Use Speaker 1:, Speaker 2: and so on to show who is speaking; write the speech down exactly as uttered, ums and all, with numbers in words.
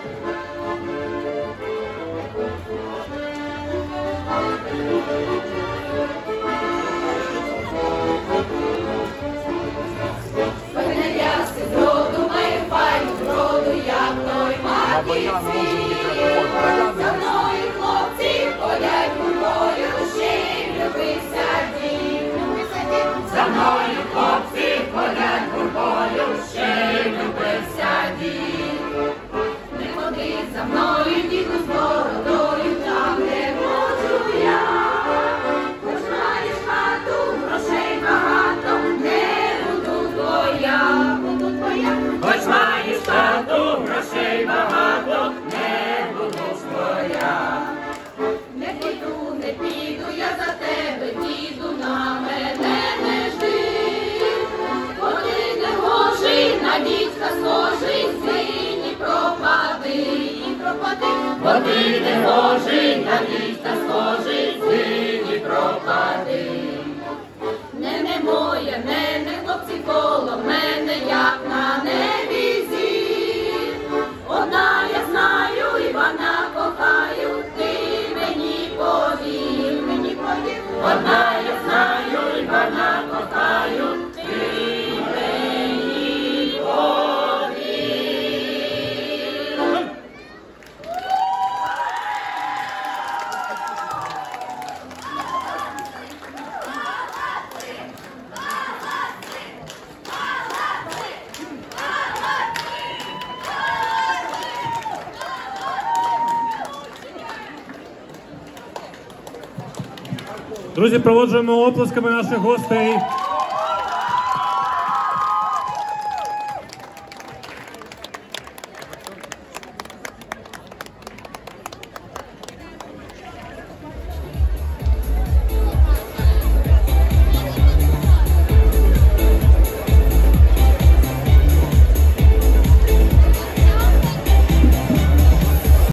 Speaker 1: За мною хлопці ходять гурбою, ще й влюбився дід. За мною хлопці ходять гурбою, ще й влюбився дід. Не ходи за мною, діду, з бородою, там не можу я. Хоч маєш хату, грошей багато, не буду твоя, буду твоя. Хоч маєш хату, грошей багато, не буду твоя. Не піду, не піду я за тебе, діду, на мене не жди. Бо ти не гожий, на дідька схожий, зині пропади, і пропади. Бо ти не гожий, на дідька схожий, зині пропади. Не, не моє, не, не хлопці коло мене, як на небі зір. Одна я знаю, Івана кохаю, ти мені повір, мені повір. Одна я знаю, Івана кохаю, ти мені повір.
Speaker 2: Друзі, проводжуємо оплесками наших гостей.